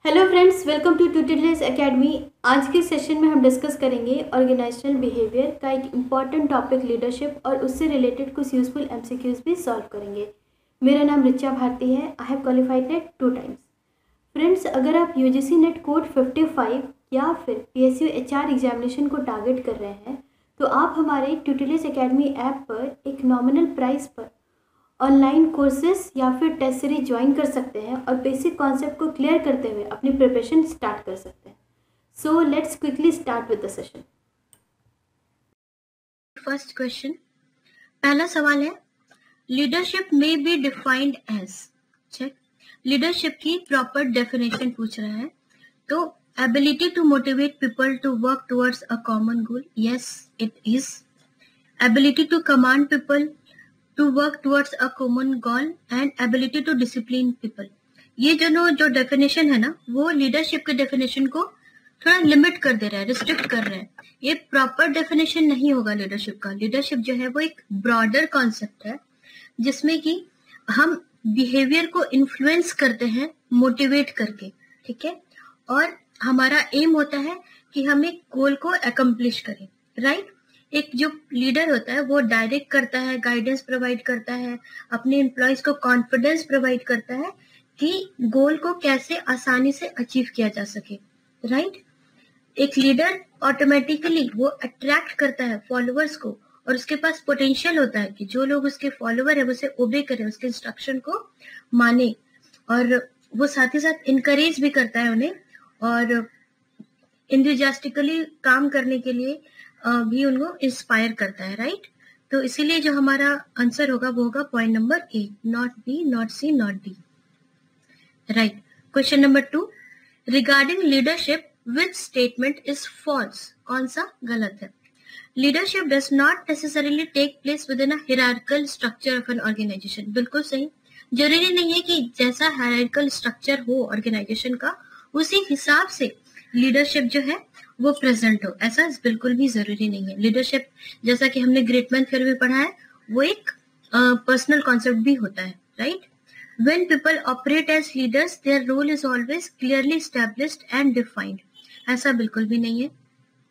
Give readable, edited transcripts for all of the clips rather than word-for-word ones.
Hello friends, welcome to tutorials academy. आज के session में हम डिस्कस करेंगे ऑर्गेनाइजेशनल बिहेवियर का एक इम्पॉर्टेंट टॉपिक लीडरशिप और उससे रिलेटेड कुछ यूजफुल एमसीक्यूज भी सॉल्व करेंगे। मेरा नाम रिचा भारती है। I have qualified NET 2 times. Friends, अगर आप यूजीसी नेट कोड 55 या फिर पीएसयू एचआर एग्जामिनेशन को टारगेट कर रहे हैं तो आप हमारे ट्यूटोरियल्स एकेडमी ऐप पर एक नॉमिनल प्राइस पर ऑनलाइन कोर्सेज या फिर टेस्ट सीरीज ज्वाइन कर सकते हैं और बेसिक कॉन्सेप्ट को क्लियर करते हुए अपनी प्रिपरेशन स्टार्ट कर सकते हैं। So let's quickly start with the session. First question, पहला सवाल है लीडरशिप में be defined as. Check, leadership की प्रॉपर डेफिनेशन पूछ रहा है। तो ability to motivate people to work towards a common goal, yes it is. Ability to command people to work towards a common goal and ability to discipline people। ये जो definition है ना, वो leadership के डेफिनेशन को थोड़ा limit कर दे रहा है, रिस्ट्रिक्ट कर रहा है। ये प्रॉपर डेफिनेशन नहीं होगा लीडरशिप का। लीडरशिप जो है वो एक ब्रॉडर कॉन्सेप्ट है जिसमें कि हम बिहेवियर को इन्फ्लुएंस करते हैं मोटिवेट करके, ठीक है। और हमारा एम होता है कि हम एक गोल को अकम्प्लिश करें, राइट। एक जो लीडर होता है वो डायरेक्ट करता है, गाइडेंस प्रोवाइड करता है, अपने एम्प्लॉयज को कॉन्फिडेंस प्रोवाइड करता है कि गोल को कैसे आसानी से अचीव किया जा सके, राइट। एक लीडर ऑटोमेटिकली वो अट्रैक्ट करता है फॉलोअर्स को और उसके पास पोटेंशियल होता है कि जो लोग उसके फॉलोअर है वो उसे ओबे करें, उसके इंस्ट्रक्शन को माने, और वो साथ ही साथ इनकरेज भी करता है उन्हें और इंथुजियास्टिकली काम करने के लिए भी उनको इंस्पायर करता है, राइट। तो इसीलिए जो हमारा आंसर होगा वो होगा point number A, not B, not C, not D, right. Question number 2, regarding leadership which statement is false. कौन सा गलत है? Leadership does not necessarily take place within a hierarchical structure of an organization. बिल्कुल सही। जरूरी नहीं है कि जैसा हायरार्किकल स्ट्रक्चर हो ऑर्गेनाइजेशन का उसी हिसाब से लीडरशिप जो है वो प्रेजेंट हो, ऐसा बिल्कुल भी जरूरी नहीं है। लीडरशिप जैसा कि हमने ग्रेट मैन थ्योरी में पढ़ा है वो एक पर्सनल कॉन्सेप्ट भी होता है, right. When people operate as leaders their role is always clearly established and defined. ऐसा बिल्कुल भी नहीं है।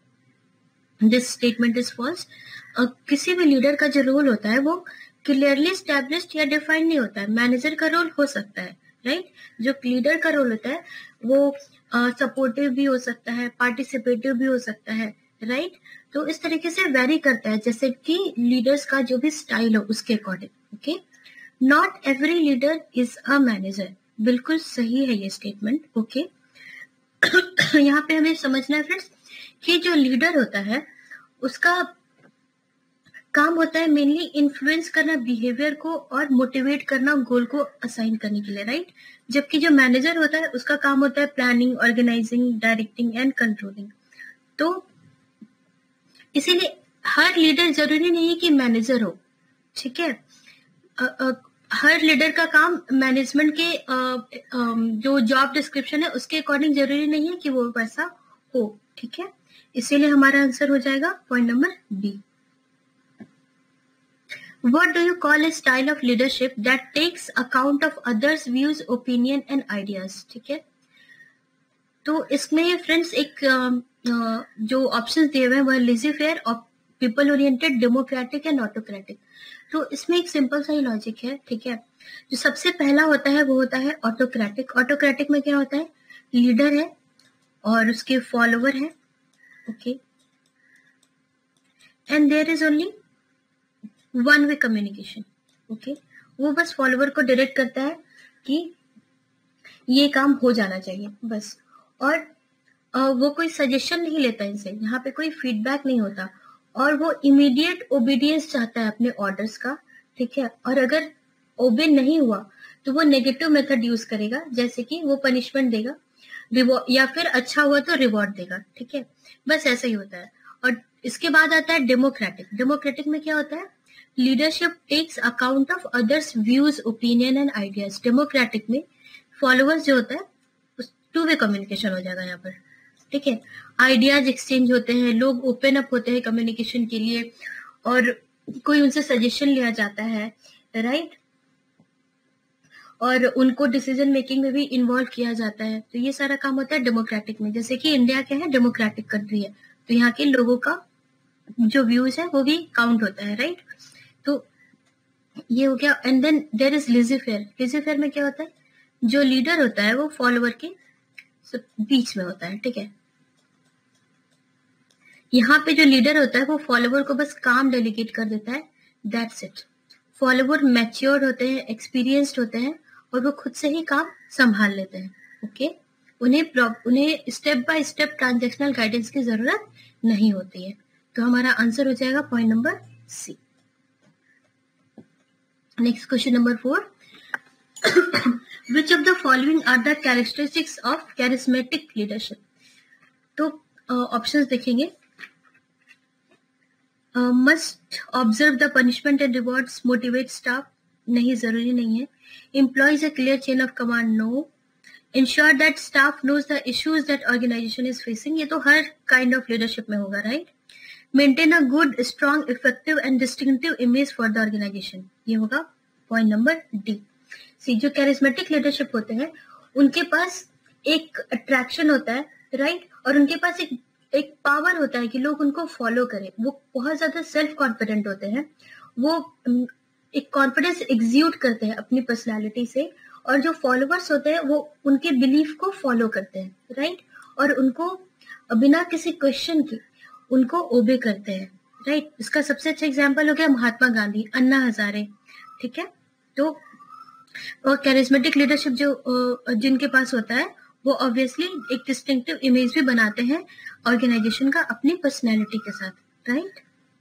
This statement is false. किसी भी लीडर का जो रोल होता है वो क्लियरली एस्टैब्लिश्ड या डिफाइंड नहीं होता है। मैनेजर का रोल हो सकता है, राइट। जो लीडर का रोल होता है वो सपोर्टिव भी हो सकता है, पार्टिसिपेटिव भी हो सकता है, राइट। तो इस तरीके से वेरी करता है जैसे कि लीडर्स का जो भी स्टाइल हो उसके according, okay. Not every leader is a manager. बिल्कुल सही है ये स्टेटमेंट, ओके। यहाँ पे हमें समझना है फ्रेंड्स कि जो लीडर होता है उसका काम होता है मेनली इन्फ्लुएंस करना बिहेवियर को और मोटिवेट करना गोल को असाइन करने के लिए, राइट। जबकि जो मैनेजर होता है उसका काम होता है planning, organizing, directing and controlling. तो इसीलिए हर लीडर जरूरी नहीं है कि मैनेजर हो, ठीक है। हर लीडर का काम मैनेजमेंट के जो जॉब डिस्क्रिप्शन है उसके अकॉर्डिंग जरूरी नहीं है कि वो वैसा हो, ठीक है। इसीलिए हमारा आंसर हो जाएगा point number B. What do you call a style of leadership that takes account of others' views, opinion and ideas? ठीक है। तो इसमें फ्रेंड्स एक जो ऑप्शंस दिए हुए हैं वो है laissez faire, people oriented, democratic and autocratic. तो इसमें एक सिंपल सा ही लॉजिक है, ठीक है। जो सबसे पहला होता है वो होता है ऑटोक्रेटिक। ऑटोक्रेटिक में क्या होता है? लीडर है और उसके फॉलोवर है, okay, and there is only one way communication, okay. वो बस फॉलोवर को डायरेक्ट करता है कि ये काम हो जाना चाहिए बस, और वो कोई सजेशन नहीं लेता इनसे, यहाँ पे कोई फीडबैक नहीं होता, और वो इमीडिएट ओबीडियंस चाहता है अपने ऑर्डर्स का, ठीक है। और अगर ओबे नहीं हुआ तो वो नेगेटिव मेथड यूज करेगा, जैसे कि वो पनिशमेंट देगा, या फिर अच्छा हुआ तो रिवॉर्ड देगा, ठीक है। बस ऐसा ही होता है। और इसके बाद आता है डेमोक्रेटिक। डेमोक्रेटिक में क्या होता है? Leadership takes account of others views, opinion and ideas. Democratic में फॉलोअर्स जो होता है टू वे कम्युनिकेशन हो जाएगा यहाँ पर, ठीक है। आइडियाज एक्सचेंज होते हैं, लोग ओपन अप होते हैं कम्युनिकेशन के लिए और कोई उनसे सजेशन लिया जाता है, राइट। और उनको डिसीजन मेकिंग में भी इन्वॉल्व किया जाता है। तो ये सारा काम होता है डेमोक्रेटिक में। जैसे कि इंडिया क्या है, डेमोक्रेटिक कंट्री है, तो यहाँ के लोगों का जो व्यूज है वो भी काउंट होता है, राइट। तो ये हो गया। And then there is laissez faire. Laissez faire में क्या होता है, जो लीडर होता है वो फॉलोअर के बीच में होता है, ठीक है। यहाँ पे जो लीडर होता है वो फॉलोअर को बस काम डेलीगेट कर देता है, दैट्स इट। फॉलोअर मैच्योर होते हैं, एक्सपीरियंस्ड होते हैं और वो खुद से ही काम संभाल लेते हैं, ओके। उन्हें step by step transactional guidance की जरूरत नहीं होती है। तो हमारा आंसर हो जाएगा point number C. Next question number 4, which of the following are the characteristics of charismatic leadership? तो ऑप्शंस देखेंगे। Must observe the punishment and rewards, motivate staff, नहीं, जरूरी नहीं है। Employs a clear chain of command, no. Ensure that staff knows the issues that organization is facing, ये तो हर kind of leadership में होगा, right. Maintain a good, strong, effective and distinctive image for the organization, ये होगा point number D. सी, जो charismatic leadership होते हैं उनके पास एक अट्रैक्शन होता है, राइट, और उनके पास एक पावर होता है कि लोग उनको फॉलो करें। वो बहुत ज्यादा सेल्फ कॉन्फिडेंट होते हैं, वो एक कॉन्फिडेंस एग्जीक्यूट करते हैं अपनी पर्सनालिटी से, और जो फॉलोअर्स होते हैं वो उनके बिलीफ को फॉलो करते हैं, राइट, और उनको बिना किसी क्वेश्चन के उनको ओबे करते हैं, राइट। इसका सबसे अच्छा एग्जाम्पल हो गया महात्मा गांधी, अन्ना हजारे, ठीक है। तो और कैरिस्मेटिक लीडरशिप जो जिनके पास होता है वो ऑब्वियसली एक डिस्टिंक्टिव इमेज भी बनाते हैं ऑर्गेनाइजेशन का अपनी पर्सनैलिटी के साथ, right.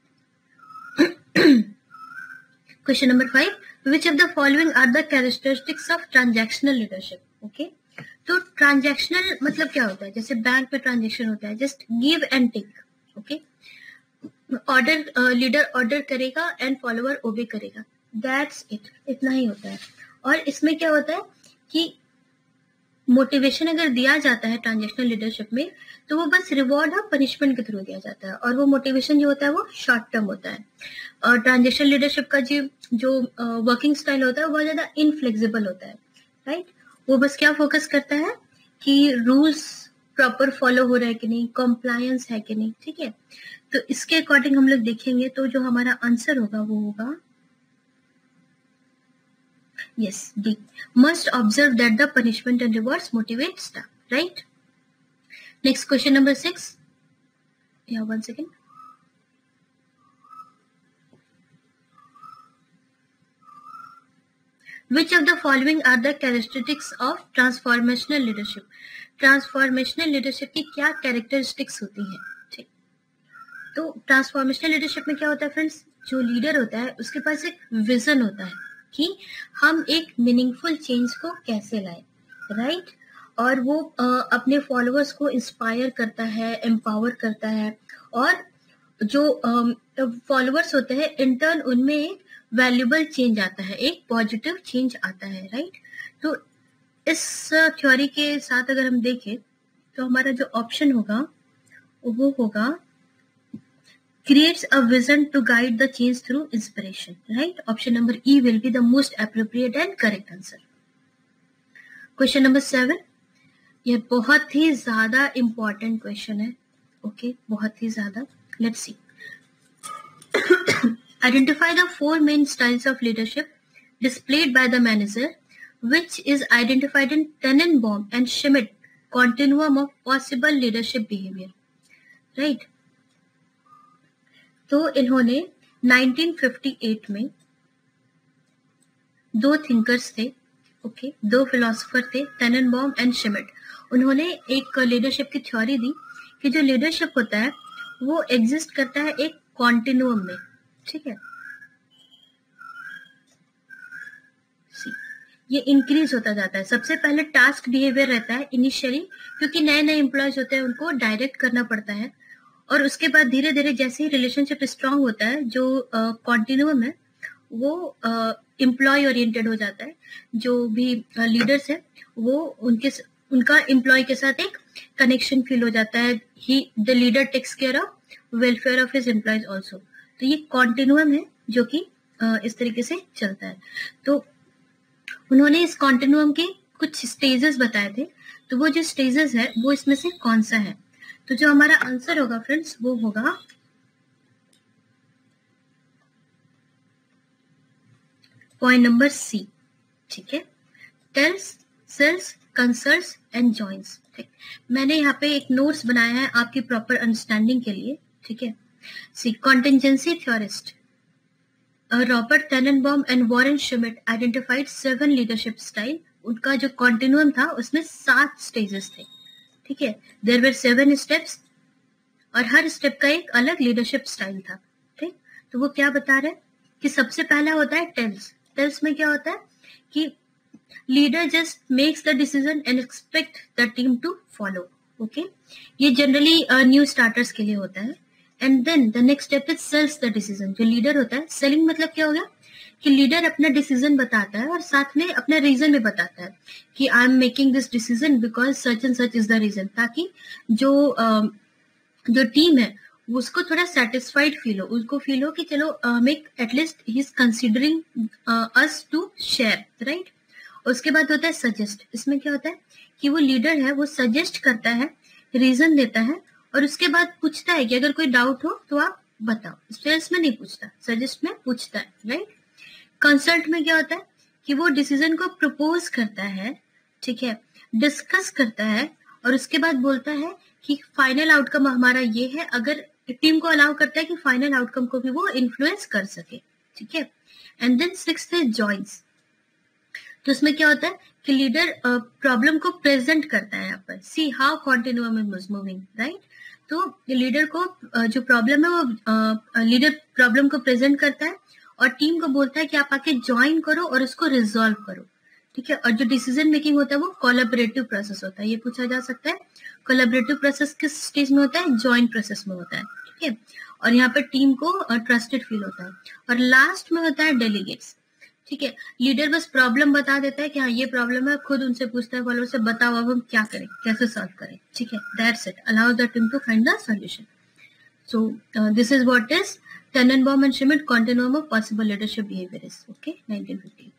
Question number 5, which of the following are the characteristics of transactional leadership, okay. तो ट्रांजैक्शनल मतलब क्या होता है, जैसे बैंक में ट्रांजैक्शन होता है, just give and take, okay. Order, leader order करेगा एंड फॉलोअर ओबे करेगा, दैट्स इट, इतना ही होता है। और इसमें क्या होता है कि मोटिवेशन अगर दिया जाता है ट्रांजैक्शनल लीडरशिप में तो वो बस रिवॉर्ड और पनिशमेंट के थ्रू दिया जाता है, और वो मोटिवेशन जो होता है वो शॉर्ट टर्म होता है। और ट्रांजैक्शनल लीडरशिप का जो वर्किंग स्टाइल होता है वो बहुत ज्यादा इनफ्लेक्सिबल होता है, राइट। वो बस क्या फोकस करता है कि रूल्स प्रॉपर फॉलो हो रहा है कि नहीं, कॉम्प्लायंस है कि नहीं, ठीक है। तो इसके अकॉर्डिंग हम लोग देखेंगे तो जो हमारा आंसर होगा वो होगा yes, D. Must observe that the punishment and rewards motivate staff, right? Next question number 6. Yeah, 1 second. Which of the following are the characteristics of transformational leadership? Transformational leadership की क्या characteristics होती हैं? ठीक, तो transformational leadership में क्या होता है फ्रेंड्स, जो लीडर होता है उसके पास एक विजन होता है कि हम एक मीनिंगफुल चेंज को कैसे लाएं, राइट। और वो अपने फॉलोअर्स को इंस्पायर करता है, एम्पावर करता है, और जो फॉलोअर्स होते हैं इन टर्न उनमें एक वैल्यूबल चेंज आता है, एक पॉजिटिव चेंज आता है, राइट। तो इस थ्योरी के साथ अगर हम देखें तो हमारा जो ऑप्शन होगा वो होगा creates a vision to guide the change through inspiration, right? Option number E will be the most appropriate and correct answer. Question number 7, ये बहुत ही ज्यादा important question है, okay? बहुत ही ज्यादा। Let's see. Identify the 4 main styles of leadership displayed by the manager, which is identified in Tenenbaum and Schmidt continuum of possible leadership behavior, right? तो इन्होंने 1958 में 2 thinkers थे, ओके, 2 फिलोसोफर थे, Tanenbaum and Schmidt. उन्होंने एक leadership की theory दी कि जो लीडरशिप होता है वो एग्जिस्ट करता है एक कॉन्टिन्यूम में, ठीक है। ये इंक्रीज होता जाता है। सबसे पहले टास्क बिहेवियर रहता है इनिशियली, क्योंकि नए नए एम्प्लॉयज होते हैं उनको डायरेक्ट करना पड़ता है, और उसके बाद धीरे धीरे जैसे ही रिलेशनशिप स्ट्रांग होता है, जो कॉन्टिन्यूम है वो एम्प्लॉय ओरिएंटेड हो जाता है। जो भी लीडर्स है वो उनका एम्प्लॉय के साथ एक कनेक्शन फील हो जाता है। The leader takes care of welfare of his employees also. तो ये कॉन्टिन्यूम है जो कि इस तरीके से चलता है। तो उन्होंने इस कॉन्टिन्यूम के कुछ स्टेजेस बताए थे, तो वो जो स्टेजेस है वो इसमें से कौन सा है? तो जो हमारा आंसर होगा फ्रेंड्स वो होगा पॉइंट नंबर सी, ठीक है, tells, sells, consults and joins. ठीक, मैंने यहाँ पे एक नोट्स बनाया है आपकी प्रॉपर अंडरस्टैंडिंग के लिए, ठीक है। C, contingency theorist Robert Tannenbaum and Warren Schmidt identified 7 leadership style. उनका जो कॉन्टिन्यूम था उसमें 7 स्टेजेस थे, ठीक है। देयर वर 7 स्टेप्स और हर स्टेप का एक अलग लीडरशिप स्टाइल था, ठीक। तो वो क्या बता रहे हैं कि सबसे पहला होता है टेल्स। टेल्स में क्या होता है कि leader just makes the decision and expect the team to follow, okay. ये जनरली न्यू स्टार्टर्स के लिए होता है। And then the next step is sells the decision. जो लीडर होता है, सेलिंग मतलब क्या हो गया कि लीडर अपना डिसीजन बताता है और साथ में अपना रीजन भी बताता है कि I am making this decision because such and such is the reason, ताकि जो टीम है उसको थोड़ा सेटिस्फाइड फील हो, उसको फील हो कि चलो make at least he is considering us to share, right. उसके बाद होता है सजेस्ट। इसमें क्या होता है कि वो लीडर है वो सजेस्ट करता है, रीजन देता है और उसके बाद पूछता है कि अगर कोई डाउट हो तो आप बताओ। सेल्स में नहीं पूछता, सजेस्ट में पूछता है, राइट। कंसल्ट में क्या होता है कि वो डिसीजन को प्रपोज करता है, ठीक है, डिस्कस करता है और उसके बाद बोलता है कि फाइनल आउटकम हमारा ये है, अगर टीम को अलाउ करता है कि फाइनल आउटकम को भी वो इन्फ्लुएंस कर सके, ठीक है। एंड देन 6th है जॉइंट्स। तो इसमें क्या होता है कि लीडर प्रॉब्लम को प्रेजेंट करता है यहाँ पर, see how continuum is moving, right. तो लीडर को जो प्रॉब्लम है वो लीडर प्रॉब्लम को प्रेजेंट करता है और टीम को बोलता है कि आप आके ज्वाइन करो और उसको रिजॉल्व करो, ठीक है। और जो डिसीजन मेकिंग होता है वो कोलैबोरेटिव प्रोसेस होता है। ये पूछा जा सकता है कोलैबोरेटिव प्रोसेस किस स्टेज में होता है? जॉइंट प्रोसेस में होता है, ठीक है। और यहाँ पर टीम को ट्रस्टेड फील होता है। और लास्ट में होता है डेलीगेट्स, ठीक है। लीडर बस प्रॉब्लम बता देता है कि हाँ ये प्रॉब्लम है, खुद उनसे पूछता है फॉलोअर से, बताओ अब हम क्या करें, कैसे सॉल्व करें, ठीक है। That's it, allow the team to find the solution. So this is what is Tannenbaum and Schmidt continuum of possible leadership behaviour is, okay, 1958,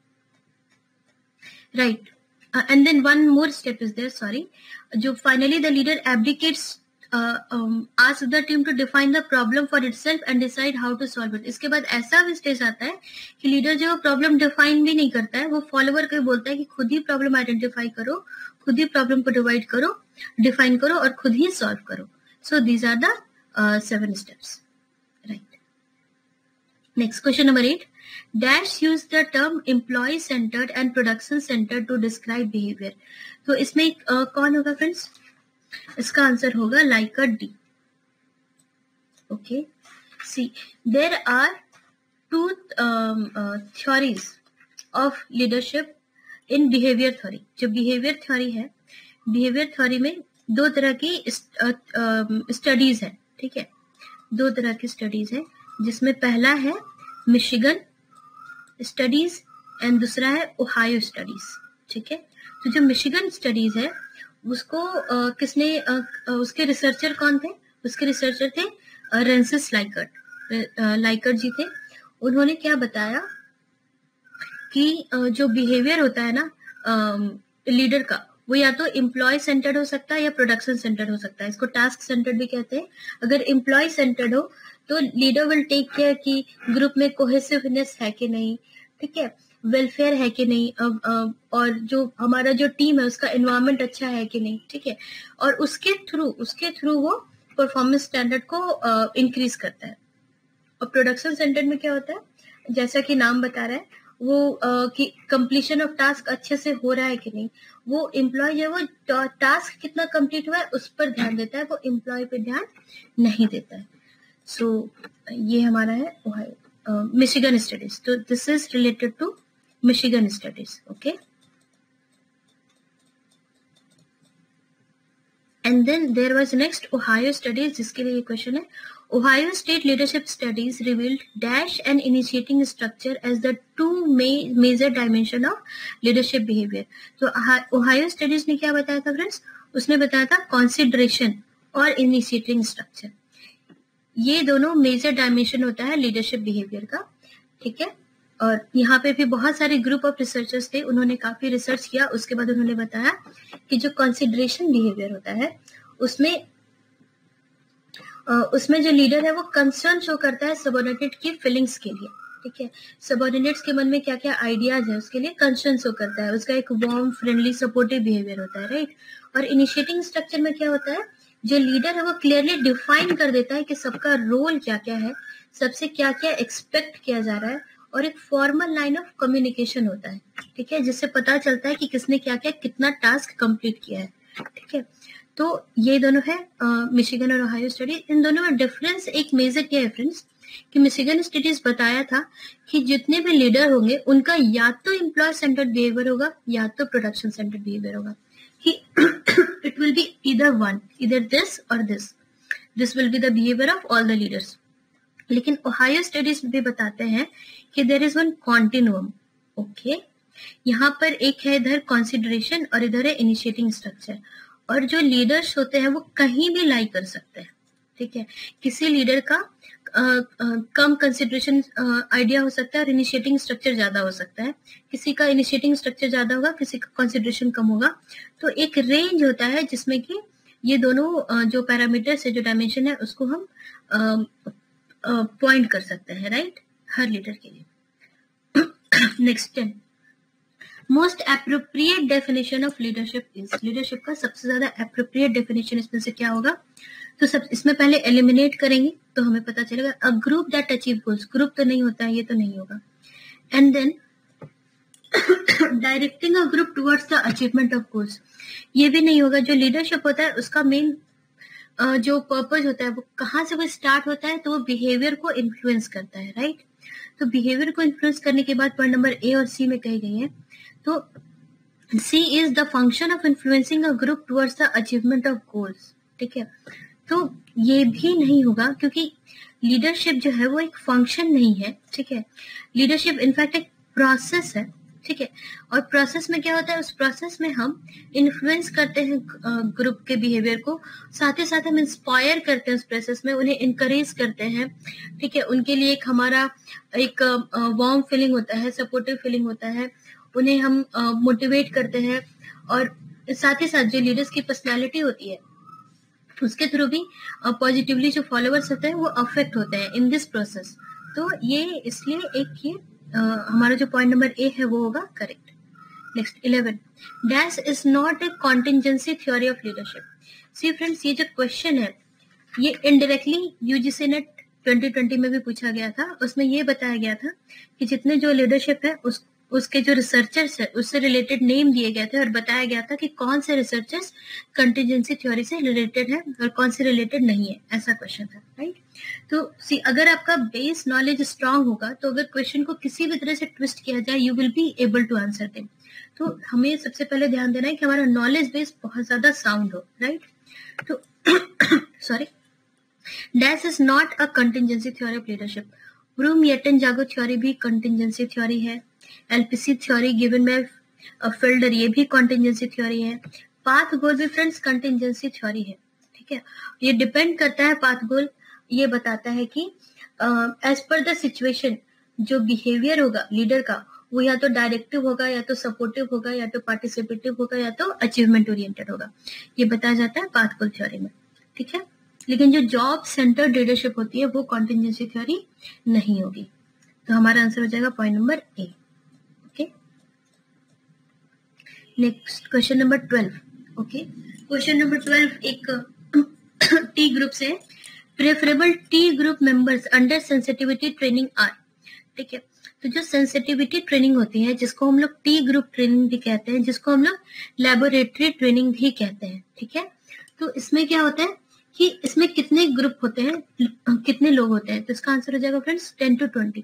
right. And then one more step is there, sorry, जो finally the leader abdicates, asks the team to define the problem for itself and decide how to solve it. इसके बाद ऐसा भी stage आता है कि leader जो problem define भी नहीं करता है, वो फॉलोअर को बोलता है कि खुद ही प्रॉब्लम आइडेंटिफाई करो, खुद ही प्रॉब्लम को डिवाइड करो, डिफाइन करो और खुद ही सॉल्व करो। So these are the 7 steps, right. Next, question number 8. Dash use the term employee centered and production centered to describe behavior. तो इसमें कौन होगा फ्रेंड्स? इसका आंसर होगा लाइकर D, okay. C, there are 2 theories of leadership in behavior theory. जो behavior theory है, behavior theory में 2 तरह की स्टडीज है, ठीक है। 2 तरह की स्टडीज है, जिसमें पहला है मिशिगन स्टडीज एंड दूसरा है ओहायो स्टडीज, ठीक है। तो जो मिशिगन स्टडीज है उसको किसने उसके रिसर्चर कौन थे? उसके रिसर्चर थे रेंसिस लाइकर्ट जी थे। उन्होंने क्या बताया कि जो बिहेवियर होता है ना लीडर का, वो या तो एम्प्लॉय सेंटर्ड हो सकता है या प्रोडक्शन सेंटर्ड हो सकता है। इसको टास्क सेंटर्ड भी कहते हैं। अगर एम्प्लॉय सेंटर्ड हो तो लीडर विल टेक केयर कि ग्रुप में कोहेसिवनेस है कि नहीं, ठीक है, वेलफेयर है कि नहीं, और जो हमारा जो टीम है उसका एनवायरनमेंट अच्छा है कि नहीं, ठीक है। और उसके थ्रू वो परफॉर्मेंस स्टैंडर्ड को इंक्रीज करता है। और प्रोडक्शन सेंटर्ड में क्या होता है, जैसा कि नाम बता रहा है, वो कि कंप्लीशन ऑफ टास्क अच्छे से हो रहा है कि नहीं, वो एम्प्लॉय जो वो टास्क कितना कंप्लीट हुआ है उस पर ध्यान देता है, वो एम्प्लॉय पे ध्यान नहीं देता है। सो ये हमारा है मिशिगन स्टडीज। तो this is related to Michigan studies, okay. And then there was next Ohio studies, जिसके लिए क्वेश्चन है Ohio State Leadership Studies revealed dash and initiating structure as the 2 major dimension of leadership behavior. तो Ohio Studies ने क्या बताया था friends? उसने बताया था consideration और initiating structure, ये दोनों मेजर डायमेंशन होता है लीडरशिप बिहेवियर का, ठीक है। और यहाँ पे भी बहुत सारे ग्रुप ऑफ रिसर्चर्स थे, उन्होंने काफी रिसर्च किया, उसके बाद उन्होंने बताया कि जो कंसिडरेशन बिहेवियर होता है उसमें जो लीडर है वो कंसर्न शो करता है सबऑर्डिनेट की फीलिंग्स के लिए, ठीक है। सबऑर्डिनेट्स के मन में क्या क्या आइडियाज है उसके लिए कंसर्न शो करता है, उसका एक वार्म फ्रेंडली सपोर्टिव बिहेवियर होता है, राइट। और इनिशिएटिंग स्ट्रक्चर में क्या होता है, जो लीडर है वो क्लियरली डिफाइन कर देता है कि सबका रोल क्या क्या है, सबसे क्या क्या एक्सपेक्ट किया जा रहा है, और एक फॉर्मल लाइन ऑफ कम्युनिकेशन होता है, ठीक है, जिससे पता चलता है कि किसने क्या क्या कितना टास्क कंप्लीट किया है, ठीक है। तो ये दोनों है मिशिगन और ओहायो स्टडी। इन दोनों में डिफरेंस एक मेजर क्या है फ्रेंड्स, कि मिशिगन स्टडीज बताया था कि जितने भी लीडर होंगे उनका या तो एम्प्लॉय सेंटर्ड बिहेवियर होगा या तो प्रोडक्शन सेंटर्ड बिहेवियर होगा, कि it will be either this or this will be the behavior of all the leaders। लेकिन ओहायो स्टडीज भी बताते हैं कि there is one continuum, okay. यहाँ पर एक है इधर कंसिडरेशन और इधर है इनिशिएटिंग स्ट्रक्चर, और जो लीडर्स होते हैं वो कहीं भी लाई कर सकते हैं, ठीक है। किसी लीडर का कम कंसिडरेशन आइडिया हो सकता है और इनिशिएटिंग स्ट्रक्चर ज्यादा हो सकता है, किसी का इनिशिएटिंग स्ट्रक्चर ज्यादा होगा, किसी का कंसिडरेशन कम होगा। तो एक रेंज होता है जिसमें कि ये दोनों जो पैरामीटर्स है, जो डायमेंशन है, उसको हम पॉइंट कर सकते हैं, राइट, हर लीडर के लिए। Next 10 most appropriate definition of leadership is, leadership का सबसे ज्यादा एप्रोप्रिएट डेफिनेशन इसमें से क्या होगा, तो सब इसमें पहले एलिमिनेट करेंगे तो हमें पता चलेगा a group that achieve goals, group तो नहीं होता है, ये तो नहीं होगा, and then directing a group towards the achievement of goals, ये भी नहीं होगा। जो लीडरशिप होता है उसका मेन जो पर्पज होता है वो कहाँ से वो स्टार्ट होता है, तो वो बिहेवियर को इन्फ्लुएंस करता है, राइट। तो बिहेवियर को इन्फ्लुएंस करने के बाद पॉइंट नंबर ए और सी में कही गई है, तो C is the function of influencing a group towards the achievement of goals, ठीक है। तो ये भी नहीं होगा क्योंकि लीडरशिप जो है वो एक फंक्शन नहीं है, ठीक है। लीडरशिप इनफैक्ट एक प्रोसेस है, ठीक है। और प्रोसेस में क्या होता है, उस प्रोसेस में हम इन्फ्लुएंस करते हैं ग्रुप के बिहेवियर को, साथ ही साथ हम इंस्पायर करते हैं उस प्रोसेस में, उन्हें इनकरेज करते हैं, ठीक है। उनके लिए एक हमारा एक वार्म फीलिंग होता है, सपोर्टिव फीलिंग होता है, उन्हें हम मोटिवेट करते हैं, और साथ ही साथ जो लीडर्स की पर्सनैलिटी होती है उसके थ्रू भी पॉजिटिवली जो फॉलोअर्स होते हैं वो अफेक्ट होते हैं इन दिस प्रोसेस। तो ये इसलिए एक ये हमारा जो पॉइंट नंबर ए है वो होगा correct. Next 11 dash is not a contingency theory of leadership. C friends, ये जो क्वेश्चन है ये इनडायरेक्टली यूजीसी नेट 2020 में भी पूछा गया था। उसमें ये बताया गया था कि जितने जो लीडरशिप है उसके जो रिसर्चर्स है उससे रिलेटेड नेम दिए गए थे और बताया गया था कि कौन से रिसर्चर्स कंटिजेंसी थ्योरी से रिलेटेड है और कौन से रिलेटेड नहीं है, ऐसा क्वेश्चन था, राइट। तो सी अगर आपका बेस नॉलेज स्ट्रांग होगा तो अगर क्वेश्चन को किसी भी तरह से ट्विस्ट किया जाए you will be able to answer them. तो हमें सबसे पहले ध्यान देना है कि हमारा नॉलेज बेस बहुत ज्यादा साउंड हो, राइट। तो sorry, dash is not a contingency theory of leadership. Vroom Yetton Jago theory भी कंटिजेंसी थ्योरी है। LPC theory given by Fiedler, ये भी कंटिजेंसी थ्योरी है। पाथ गोल भी फ्रेंड्स कंटिजेंसी थ्योरी है, ठीक है। ये डिपेंड करता है, पाथ गोल ये बताता है कि एज पर द सिचुएशन जो बिहेवियर होगा लीडर का वो या तो डायरेक्टिव होगा या तो सपोर्टिव होगा या तो पार्टिसिपेटिव होगा या तो अचीवमेंट ओरिएंटेड होगा, ये बताया जाता है पाथ गोल थ्योरी में, ठीक है। लेकिन जो जॉब सेंटर्ड लीडरशिप होती है वो कंटिजेंसी थ्योरी नहीं होगी। तो हमारा आंसर हो जाएगा point number A, okay. Next question number 12, okay. Question number 12 एक टी ग्रुप से, preferable T group members under sensitivity training are, ठीक है। तो जो सेंसिटिविटी ट्रेनिंग होती है जिसको हम लोग टी ग्रुप ट्रेनिंग भी कहते हैं, जिसको हम लोग लैबोरेटरी ट्रेनिंग भी कहते हैं, ठीक है। तो इसमें क्या होता है कि इसमें कितने ग्रुप होते हैं, कितने लोग होते हैं, तो इसका आंसर हो जाएगा फ्रेंड्स 10 to 20।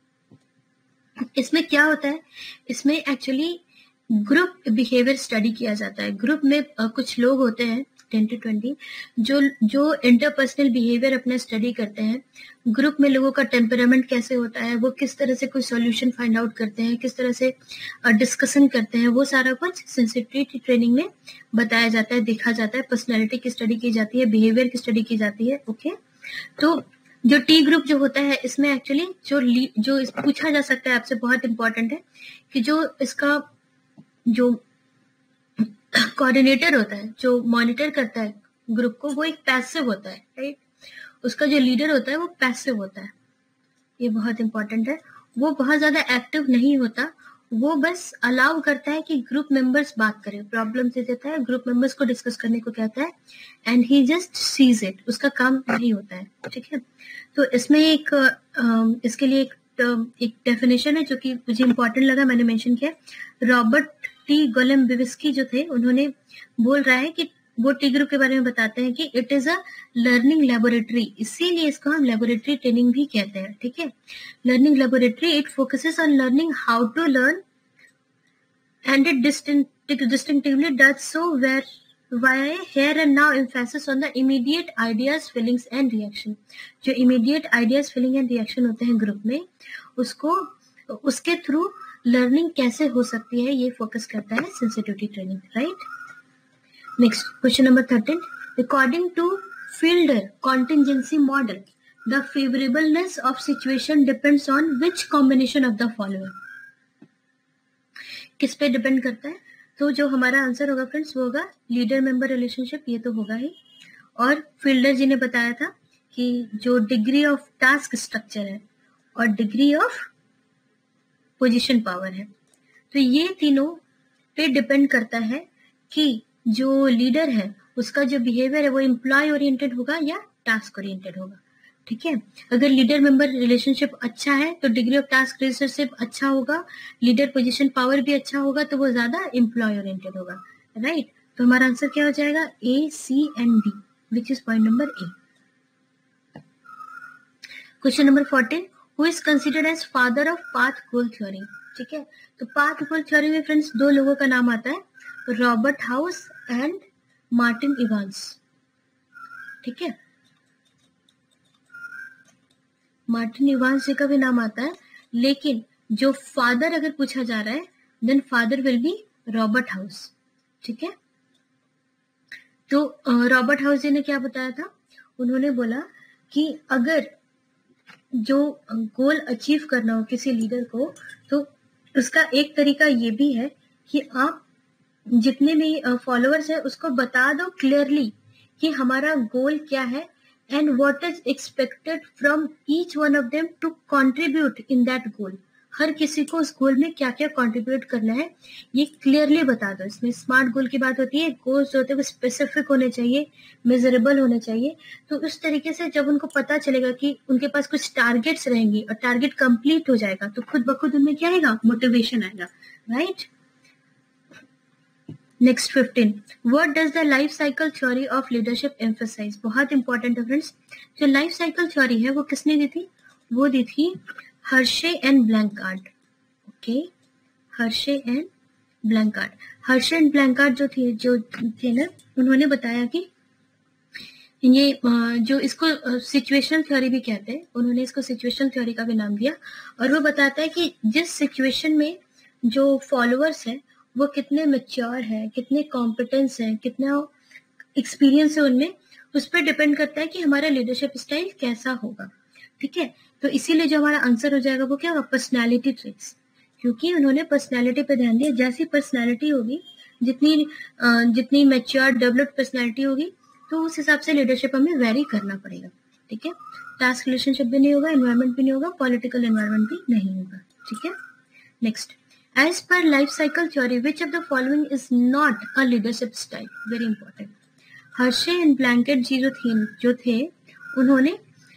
इसमें क्या होता है, इसमें एक्चुअली ग्रुप बिहेवियर स्टडी किया जाता है। ग्रुप में कुछ लोग होते हैं 10 to 20 जो इंटरपर्सनल बिहेवियर अपना स्टडी करते हैं। ग्रुप में लोगों का टेम्परामेंट कैसे होता है, वो किस तरह से कोई सॉल्यूशन फाइंड आउट करते हैं, किस तरह से डिस्कशन करते हैं, वो सारा कुछ सेंसिटिविटी ट्रेनिंग में बताया जाता है, देखा जाता है। पर्सनैलिटी की स्टडी की जाती है, बिहेवियर की स्टडी की जाती है, ओके। तो जो टी ग्रुप जो होता है इसमें एक्चुअली जो पूछा जा सकता है आपसे, बहुत इंपॉर्टेंट है कि जो इसका जो कोऑर्डिनेटर होता है, जो मॉनिटर करता है ग्रुप को, वो एक पैसिव होता है, राइट। उसका जो लीडर होता है वो पैसिव होता है, ये बहुत इंपॉर्टेंट है। वो बहुत ज्यादा एक्टिव नहीं होता, वो बस अलाउ करता है कि ग्रुप मेंबर्स बात करें, प्रॉब्लम दे देता है, ग्रुप मेंबर्स को डिस्कस करने को कहता है, and he just sees it, उसका काम नहीं होता है, ठीक है। तो इसमें इसके लिए एक डेफिनेशन है जो कि मुझे इंपॉर्टेंट लगा, मैंने मेंशन किया। रॉबर्ट टी गोलेम्बिवस्की जो थे, उन्होंने बोल रहा है कि वो टी ग्रुप के बारे में बताते हैं कि it is a learning laboratory, इसीलिए इसको हम लेबोरेटरी ट्रेनिंग भी कहते हैं, ठीक है। Learning laboratory, it focuses on learning how to learn and it distinctively does so via here and now emphasis on the immediate ideas, feelings and reaction. जो immediate ideas, feeling and reaction होते हैं group में, उसके through learning कैसे हो सकती है, ये फोकस करता है sensitivity training, right. Next question number 13, according to Fielder contingency model, the favorableness of situation depends on which combination of the following. किस पे डिपेंड करता है? तो जो हमारा आंसर होगा फ्रेंड्स वो होगा लीडर मेंबर रिलेशनशिप, ये तो होगा ही। और फील्डर जी ने बताया था कि जो डिग्री ऑफ टास्क स्ट्रक्चर है और डिग्री ऑफ पोजीशन पावर है, तो ये तीनों पे डिपेंड करता है कि जो लीडर है उसका जो बिहेवियर है वो एम्प्लॉय ओरिएंटेड होगा या टास्क ओरिएंटेड होगा, ठीक है। अगर लीडर मेंबर रिलेशनशिप अच्छा है तो डिग्री ऑफ टास्क रिलेशनशिप अच्छा होगा, लीडर पोजीशन पावर भी अच्छा होगा, तो वो ज्यादा एम्प्लॉय ओरिएंटेड होगा, राइट। तो हमारा आंसर क्या हो जाएगा? A, C and D, which is point number A. Question number 14, who is considered as father of path goal theory, ठीक है। तो पाथ गोल थ्योरी में फ्रेंड्स दो लोगों का नाम आता है, Robert House and Martin Evans, ठीक है। मार्टिन इवांस जी का भी नाम आता है, लेकिन जो फादर अगर पूछा जा रहा है then father will be Robert House, ठीक है। तो रॉबर्ट हाउस जी ने क्या बताया था? उन्होंने बोला कि अगर जो गोल अचीव करना हो किसी लीडर को, तो उसका एक तरीका ये भी है कि आप जितने भी फॉलोअर्स है उसको बता दो क्लियरली कि हमारा गोल क्या है and what is expected from each one of them to contribute in that goal. हर किसी को उस गोल में क्या क्या कंट्रीब्यूट करना है ये क्लियरली बता दो। इसमें स्मार्ट गोल की बात होती है, गोल्स होते हैं वो स्पेसिफिक होने चाहिए, मेजरेबल होने चाहिए। तो उस तरीके से जब उनको पता चलेगा कि उनके पास कुछ टारगेट्स रहेंगी और टारगेट कंप्लीट हो जाएगा तो खुद ब खुद उनमें क्या आएगा? मोटिवेशन आएगा, right. Next 15, what does the life cycle theory of leadership emphasise? बहुत इंपॉर्टेंट है फ्रेंड्स। जो लाइफ साइकिल थ्योरी है वो किसने दी थी? वो दी थी Hershey and Blanchard, okay, Hershey and Blanchard. Hershey and Blanchard जो थे ना, उन्होंने बताया कि ये जो इसको सिचुएशनल थ्योरी भी कहते हैं, उन्होंने इसको सिचुएशनल थ्योरी का भी नाम दिया। और वो बताता है कि जिस सिचुएशन में जो फॉलोअर्स है वो कितने मैच्योर है, कितने कॉम्पिटेंस है, कितना एक्सपीरियंस है उनमें, उस पर डिपेंड करता है कि हमारा लीडरशिप स्टाइल कैसा होगा, ठीक है। तो इसीलिए जो हमारा आंसर हो जाएगा वो क्या होगा? पर्सनैलिटी ट्रेट्स, क्योंकि उन्होंने पर्सनैलिटी पे ध्यान दिया। जैसी पर्सनैलिटी होगी, जितनी मैच्योर डेवलप्ड पर्सनैलिटी होगी, तो उस हिसाब से लीडरशिप हमें वेरी करना पड़ेगा, ठीक है। टास्क रिलेशनशिप भी नहीं होगा, एनवायरमेंट भी नहीं होगा, पॉलिटिकल एनवायरमेंट भी नहीं होगा, ठीक है। Next, as per life cycle theory, which of the following is not a leadership style? Very important. Hershey and Blanchard ji जो थे उन्होंने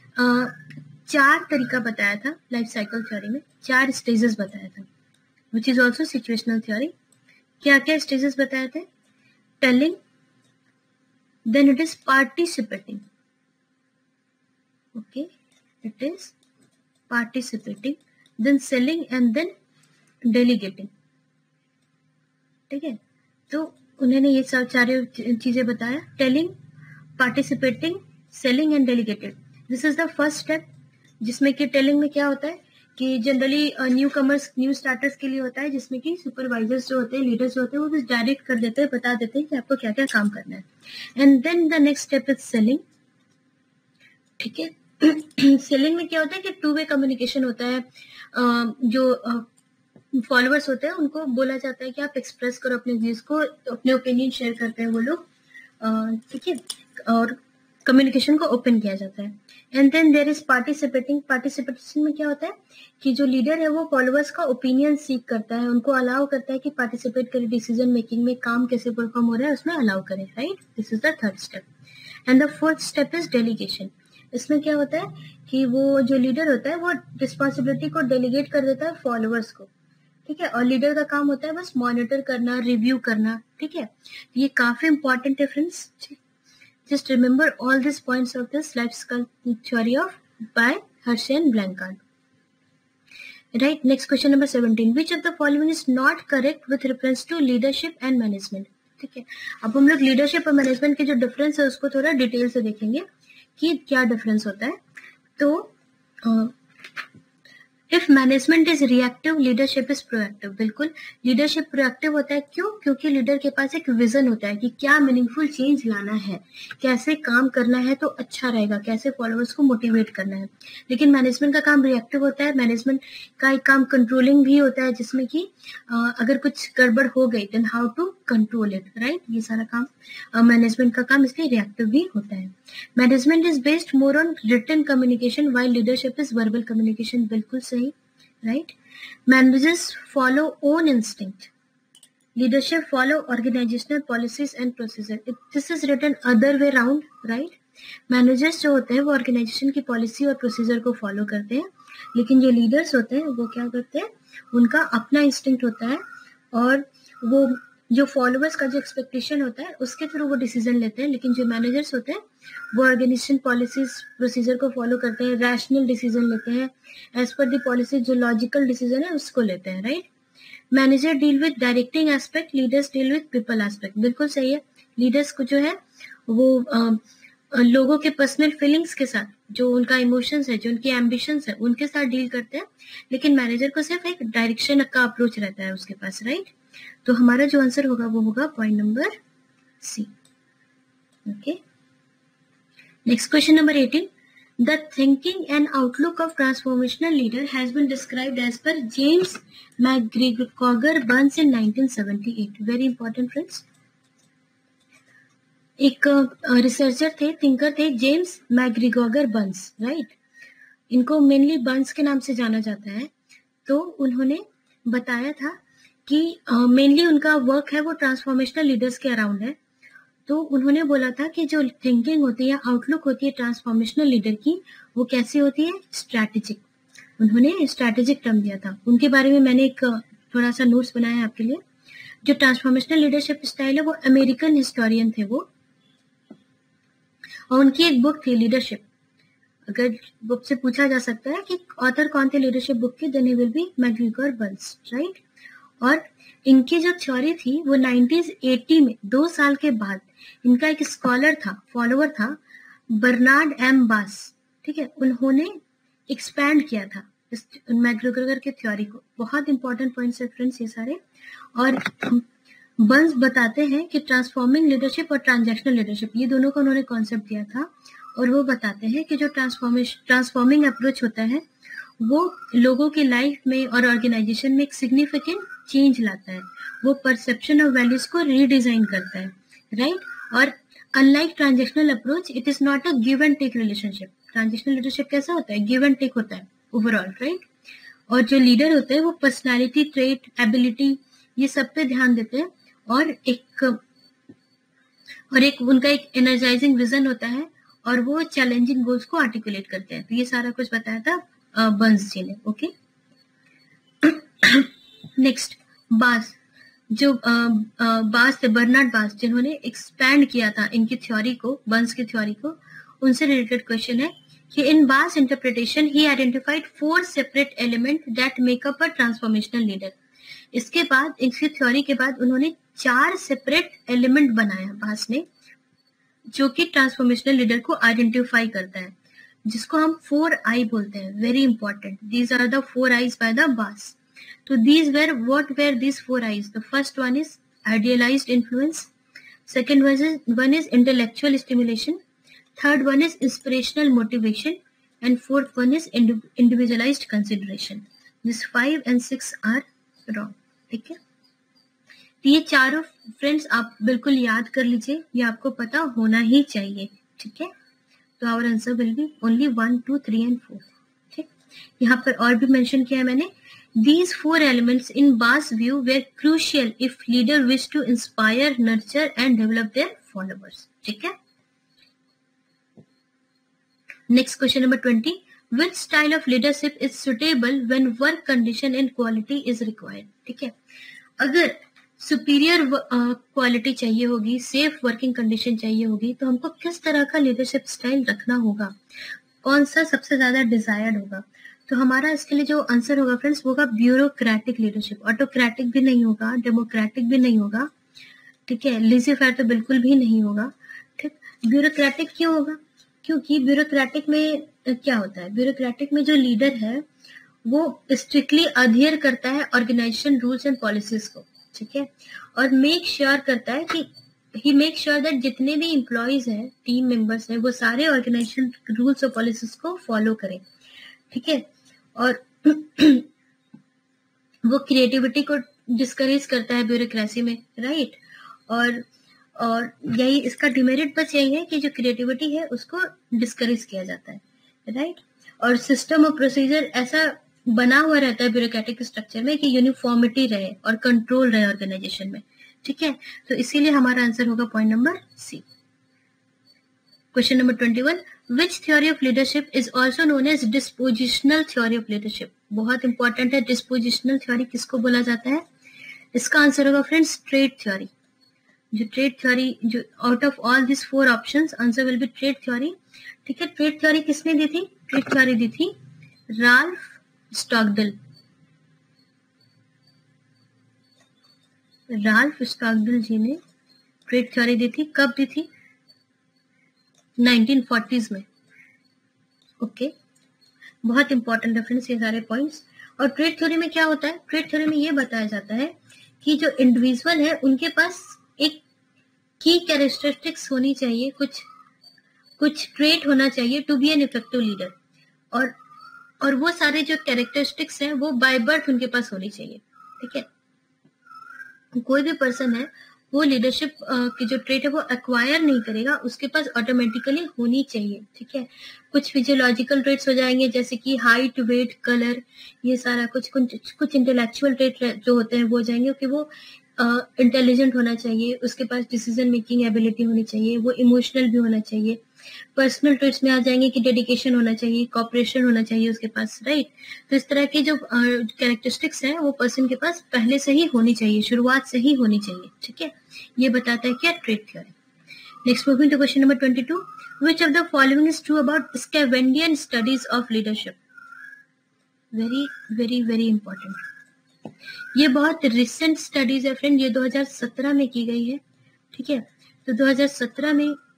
4 तरीका बताया था लाइफ साइकिल थ्योरी में, 4 स्टेजेस बताया था, which is also situational theory. क्या क्या स्टेजेस बताए थे? Telling, then it is participating, okay, it is participating, then selling and then delegating, ठीक है। तो उन्होंने ये सब 4 चीजें बताया, telling, participating, selling and delegating. This is the first step, जिसमें कि टेलिंग में क्या होता है कि generally newcomers, new starters के लिए होता है, जिसमें कि सुपरवाइजर्स जो होते हैं, लीडर्स जो होते हैं, वो बस डायरेक्ट कर देते हैं, बता देते हैं कि आपको क्या क्या काम करना है। And then the next step is selling, ठीक है। सेलिंग में क्या होता है कि टू वे कम्युनिकेशन होता है। जो फॉलोअर्स होते हैं उनको बोला जाता है कि आप एक्सप्रेस करो अपने व्यूज को, अपने ओपिनियन शेयर करते हैं वो लोग, ठीक है, और कम्युनिकेशन को ओपन किया जाता है। And then there is participating. Participation में क्या होता है कि जो लीडर है वो फॉलोअर्स का ओपिनियन सीख करता है, उनको अलाउ करता है कि पार्टिसिपेट करे डिसीजन मेकिंग में, काम कैसे परफॉर्म हो रहा है उसमें अलाउ करे, right. This is the third step. And the fourth step is delegation. इसमें क्या होता है कि वो जो लीडर होता है वो रिस्पॉन्सिबिलिटी को डेलीगेट कर देता है फॉलोअर्स को, ठीक है, और लीडर का काम होता है बस मॉनिटर करना, रिव्यू करना, ठीक है। ये काफी इंपॉर्टेंट है friends. Just remember all this points of this life skill theory of by Hershey and Blanchard, right. Next question number 17, which of the following is not correct with reference to leadership and management, ठीक है। अब हम लोग leadership और management के जो difference है उसको थोड़ा डिटेल से देखेंगे कि क्या डिफरेंस होता है। तो if management is reactive, leadership is proactive. बिल्कुल, लीडरशिप प्रोएक्टिव होता है, क्यों? क्योंकि लीडर के पास एक विजन होता है कि क्या मीनिंगफुल चेंज लाना है, कैसे काम करना है तो अच्छा रहेगा, कैसे फॉलोअर्स को मोटिवेट करना है। लेकिन मैनेजमेंट का काम रिएक्टिव होता है। मैनेजमेंट का एक काम कंट्रोलिंग भी होता है, जिसमें कि अगर कुछ गड़बड़ हो गई then how to control it, right. ये सारा काम मैनेजमेंट का काम इसलिए रिएक्टिव भी होता है। Management is based more on written communication while leadership is verbal communication. बिल्कुल सही, right? Managers follow own instinct. Leadership follow organizational policies and procedure. This is written other way round, right? Managers जो होते हैं वो organisation की policy और procedure को follow करते हैं, लेकिन जो लीडर्स होते हैं वो क्या करते हैं, उनका अपना इंस्टिंक्ट होता है और वो जो फॉलोअर्स का जो एक्सपेक्टेशन होता है उसके थ्रू वो डिसीजन लेते हैं। लेकिन जो मैनेजर्स होते हैं वो ऑर्गेनाइजेशन पॉलिसीज प्रोसीजर को फॉलो करते हैं, रैशनल डिसीजन लेते हैं, एज पर द पॉलिसी जो लॉजिकल डिसीजन है उसको लेते हैं, right. Manager deal with directing aspect, leaders deal with people aspect. बिल्कुल सही है। लीडर्स को जो है वो लोगों के पर्सनल फीलिंग्स के साथ, जो उनका इमोशंस है, जो उनकी एम्बिशंस है, उनके साथ डील करते हैं। लेकिन मैनेजर को सिर्फ एक डायरेक्शन का अप्रोच रहता है उसके पास, राइट। तो हमारा जो आंसर होगा वो होगा point number C, okay. Next question number 18, the thinking and outlook of transformational leader has been described as per James McGregor Burns in 1978. Very important friends. एक रिसर्चर थे, थिंकर थे, जेम्स मैग्रिगोगर बर्न्स, राइट। इनको mainly Burns के नाम से जाना जाता है। तो उन्होंने बताया था कि मेनली उनका वर्क है वो ट्रांसफॉर्मेशनल लीडर्स के अराउंड है। तो उन्होंने बोला था कि जो थिंकिंग होती है, आउटलुक होती है ट्रांसफॉर्मेशनल लीडर की, वो कैसी होती है, स्ट्रैटेजिक। उन्होंने स्ट्रैटेजिक टर्म दिया था। उनके बारे में मैंने एक थोड़ा सा नोट्स बनाया है आपके लिए। जो ट्रांसफॉर्मेशनल लीडरशिप स्टाइल है वो अमेरिकन हिस्टोरियन थे वो, और उनकी एक बुक थी लीडरशिप। अगर बुक से पूछा जा सकता है कि ऑथर कौन थे लीडरशिप बुक के, then he will be MacGregor Burns, right. और इनकी जो थ्योरी थी वो 1980 में 2 साल के बाद इनका एक स्कॉलर था, फॉलोअर था, बर्नार्ड एम बास, ठीक है, उन्होंने एक्सपैंड किया था इस मैग्रिगोर के थ्योरी को। बहुत इंपॉर्टेंट पॉइंट्स है फ्रेंड्स ये सारे। और बर्न्स बताते हैं कि ट्रांसफॉर्मिंग लीडरशिप और ट्रांजैक्शनल लीडरशिप, ये दोनों का उन्होंने कॉन्सेप्ट दिया था। और वो बताते हैं कि जो ट्रांसफॉर्मिंग अप्रोच होता है वो लोगों की लाइफ में और ऑर्गेनाइजेशन में एक सिग्निफिकेंट चेंज लाता है। वो परसेप्शन ऑफ वैल्यूज को रीडिजाइन करता है, राइट। और unlike transactional approach, it is not a give and take relationship. Transactional leadership कैसा होता है, गिव एंड टेक होता है ओवरऑल, राइट। और जो लीडर होते हैं वो पर्सनालिटी ट्रेट, एबिलिटी, ये सब पे ध्यान देते हैं। और एक उनका एक एनर्जाइजिंग विजन होता है और वो चैलेंजिंग गोल्स को आर्टिकुलेट करते हैं। तो ये सारा कुछ बताया था बर्न्स जी ने, ओके। नेक्स्ट बास, जो बास थे, बर्नार्ड बास, जिन्होंने एक्सपैंड किया था इनकी थ्योरी को, बर्न्स की थ्योरी को, उनसे रिलेटेड क्वेश्चन है कि in Bass interpretation he identified 4 separate element that make up a transformational leader. इसके बाद, इसकी थ्योरी के बाद उन्होंने 4 सेपरेट एलिमेंट बनाया बास ने, जो कि ट्रांसफॉर्मेशनल लीडर को आइडेंटिफाई करता है, जिसको हम 4I बोलते हैं। Very important, these are the 4 I's by the Bass. So these were, what were these 4 I's? The first one is idealized influence. Second one is intellectual stimulation. Third one is inspirational motivation. and fourth one is individualized consideration. This 5 and 6 are wrong. ठीक है, तो ये चारों friends आप बिल्कुल याद कर लीजिए, ये आपको पता होना ही चाहिए. ठीक है, तो our answer will be only 1, 2, 3 and 4. ठीक, यहाँ पर और भी मेंशन किया है मैंने. These 4 elements in Bass' view were crucial if leader wish to inspire, nurture and develop their followers. ठीक है. Next question number 20. Which style of leadership is suitable when work condition and quality is required? ठीक है, अगर superior quality चाहिए होगी, safe working condition चाहिए होगी, तो हमको किस तरह का लीडरशिप स्टाइल रखना होगा, कौन सा सबसे ज्यादा डिजायर्ड होगा. तो हमारा इसके लिए जो आंसर होगा फ्रेंड्स वो होगा ब्यूरोक्रेटिक लीडरशिप. ऑटोक्रेटिक भी नहीं होगा, डेमोक्रेटिक भी नहीं होगा. ठीक है, लेजी फेयर तो बिल्कुल भी नहीं होगा. ठीक, ब्यूरोक्रेटिक क्यों होगा? क्योंकि ब्यूरोक्रेटिक में क्या होता है, ब्यूरोक्रेटिक में जो लीडर है वो स्ट्रिक्टली अध्ययन करता है ऑर्गेनाइजेशन रूल्स एंड पॉलिसीज को. ठीक है, और मेक श्योर करता है कि ही मेक श्योर दैट जितने भी एम्प्लॉयज हैं, टीम मेंबर्स हैं, वो सारे ऑर्गेनाइजेशन रूल्स और पॉलिसीज को फॉलो करें. ठीक है, और वो क्रिएटिविटी को डिस्करेज करता है ब्यूरोक्रेसी में. राइट, और यही इसका डिमेरिट बस यही है कि जो क्रिएटिविटी है उसको डिस्करेज किया जाता है. राइट, और सिस्टम और प्रोसीजर ऐसा बना हुआ रहता है ब्यूरोक्रेटिक स्ट्रक्चर में कि यूनिफॉर्मिटी रहे और कंट्रोल रहे ऑर्गेनाइजेशन में. ठीक है, तो इसीलिए हमारा आंसर होगा point number C. Question number 21. Which theory of leadership is also known as dispositional theory of leadership? बहुत इंपॉर्टेंट है. डिस्पोजिशनल थ्योरी किसको बोला जाता है? इसका आंसर होगा फ्रेंड्स ट्रेड थ्योरी. जो ट्रेड थ्योरी, जो out of all this 4 options answer will be trait theory. ठीक है, ट्रेड थ्योरी किसने दी थी? ट्रेड थ्योरी दी थी Ralph Stogdill. Ralph Stogdill ji ने ट्रेड थ्योरी दी थी. कब दी थी? 1940s में. ओके, बहुत इंपॉर्टेंट है फ्रेंड्स ये सारे पॉइंट्स. और ट्रेड थ्योरी में क्या होता है? ट्रेड थ्योरी में ये बताया जाता है कि जो इंडिविजुअल है उनके पास एक की कैरेक्टरिस्टिक्स होनी चाहिए, कुछ ट्रेट होना चाहिए to be an effective leader. और वो सारे जो कैरेक्टरिस्टिक्स हैं वो बाय बर्थ उनके पास होनी चाहिए. ठीक है, कोई भी पर्सन है वो लीडरशिप की जो ट्रेट है वो एक्वायर नहीं करेगा, उसके पास ऑटोमेटिकली होनी चाहिए. ठीक है, कुछ फिजियोलॉजिकल ट्रेट्स हो जाएंगे जैसे कि हाइट, वेट, कलर, ये सारा कुछ इंटेलेक्चुअल ट्रेट जो होते हैं वो हो जाएंगे कि वो इंटेलिजेंट होना चाहिए, उसके पास डिसीजन मेकिंग एबिलिटी होनी चाहिए, वो इमोशनल भी होना चाहिए. पर्सनल ट्रेट्स में आ जाएंगे कि डेडिकेशन होना चाहिए, कॉपरेशन होना चाहिए उसके पास. राइट, तो इस तरह के जो कैरेक्टरिस्टिक्स हैं वो पर्सन के पास पहले से ही होनी चाहिए, शुरुआत से ही होनी चाहिए. ठीक है, ये बताता है क्या? Trait theory. Next moving to question number 22. Which of the following is true about Scandinavian studies of leadership? Very very very important. ये बहुत रिसेंट स्टडीज है फ्रेंड, ये 2017 में की गई है. ठीक है, तो 2017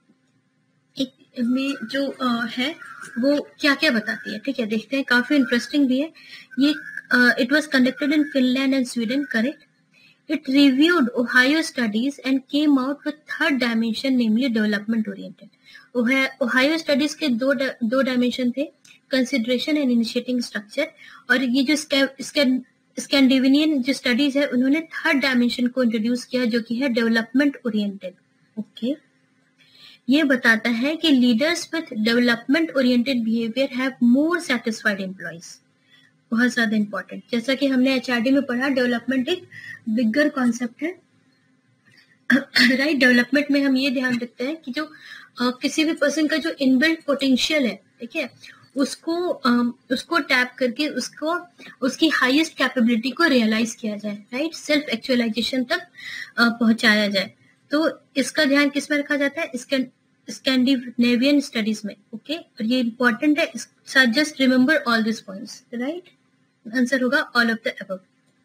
में जो है वो क्या क्या बताती है. ठीक है, देखते हैं, काफी इंटरेस्टिंग भी है ये. It was conducted in Finland and Sweden. Correct. It reviewed Ohio studies and came out with third dimension, namely development oriented. Ohio studies के दो डायमेंशन थे, कंसिडरेशन एंड इनिशिएटिंग स्ट्रक्चर. और ये जो स्कैंडिनेवियन जो स्टडीज है उन्होंने थर्ड डायमेंशन को इंट्रोड्यूस किया जो कि है डेवलपमेंट ओरिएंटेड. ओके, ये बताता है कि leaders with development oriented behaviour have more satisfied employees. बहुत ज्यादा इंपॉर्टेंट. जैसा कि हमने एचआरडी में पढ़ा, डेवलपमेंट एक बिगर कॉन्सेप्ट है. राइट, डेवलपमेंट में हम ये ध्यान रखते हैं कि जो किसी भी पर्सन का जो इनबिल्ट पोटेंशियल है, ठीक है, उसको टैप करके उसकी हाईएस्ट कैपेबिलिटी को रियलाइज किया जाए. राइट, सेल्फ एक्चुअलाइजेशन तक पहुंचाया जाए. तो इसका ध्यान किस में रखा जाता है? स्कैंडिनेवियन स्टडीज में. ओके, और ये इंपॉर्टेंट है. Just remember all this points. Right, answer होगा all of the above.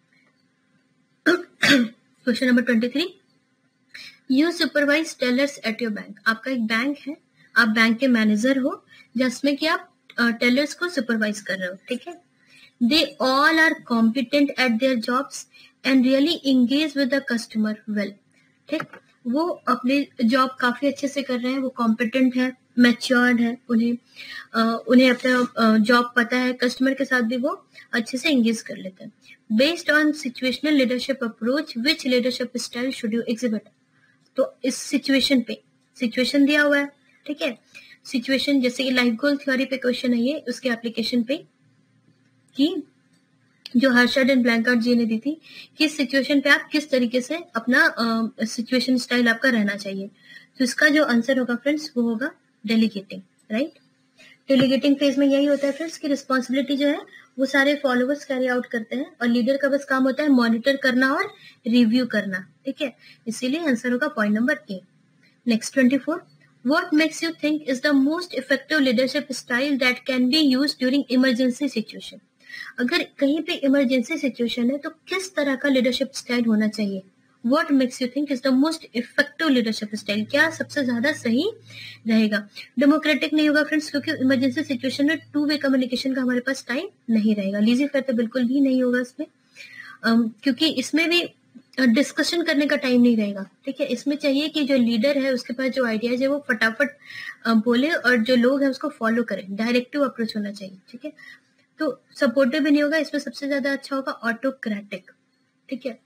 Question number 23. You supervise tellers at your bank. आपका एक बैंक है, आप बैंक के मैनेजर हो जिसमें कि आप टेलर्स को सुपरवाइज कर रहे हो. ठीक है, they all are competent at their jobs and really engage with the customer well. ठीक, वो अपने जॉब काफी अच्छे से कर रहे हैं, वो कॉम्पिटेंट है, मैच्योर्ड है, उन्हें अपना जॉब पता है, कस्टमर के साथ भी वो अच्छे से एंगेज कर लेते हैं। Based on situational leadership approach which leadership style should you exhibit. तो इस सिचुएशन पे सिचुएशन दिया हुआ है, ठीक है, सिचुएशन जैसे कि लाइफ गोल थ्योरी पे क्वेश्चन है ये, उसके एप्लीकेशन पे कि जो हर्षद एंड ब्लैंकार्ड जी ने दी थी कि इस सिचुएशन पे आप किस तरीके से अपना सिचुएशन स्टाइल आपका रहना चाहिए। तो इसका जो आंसर होगा फ्रेंड्स वो होगा डेलीगेटिंग, राइट। डेलीगेटिंग फेज में यही होता है फ्रेंड्स कि रिस्पॉन्सिबिलिटी जो है वो सारे फॉलोवर्स कैरी आउट करते हैं और लीडर का बस काम होता है मॉनिटर करना और रिव्यू करना, ठीक है। इसीलिए आंसर होगा point number A. Next 24, what makes you think is the most effective leadership style that can be used during emergency situation? अगर कहीं पे इमरजेंसी सिचुएशन है तो किस तरह का लीडरशिप स्टाइल होना चाहिए? What makes you think is the most effective leadership style? क्या सबसे ज्यादा सही रहेगा? डेमोक्रेटिक नहीं होगा फ्रेंड्स, क्योंकि इमरजेंसी सिचुएशन में 2 वे कम्युनिकेशन का हमारे पास टाइम नहीं रहेगा। लीजी फेयर तो बिल्कुल भी नहीं होगा इसमें, क्योंकि इसमें भी डिस्कशन करने का टाइम नहीं रहेगा, ठीक है। इसमें चाहिए कि जो लीडर है उसके पास जो आइडियाज है वो फटाफट बोले और जो लोग हैं उसको फॉलो करें, डायरेक्टिव अप्रोच होना चाहिए, ठीक है। तो सपोर्टिव भी नहीं होगा, इसमें सबसे ज्यादा अच्छा होगा ऑटोक्रेटिक, ठीक है,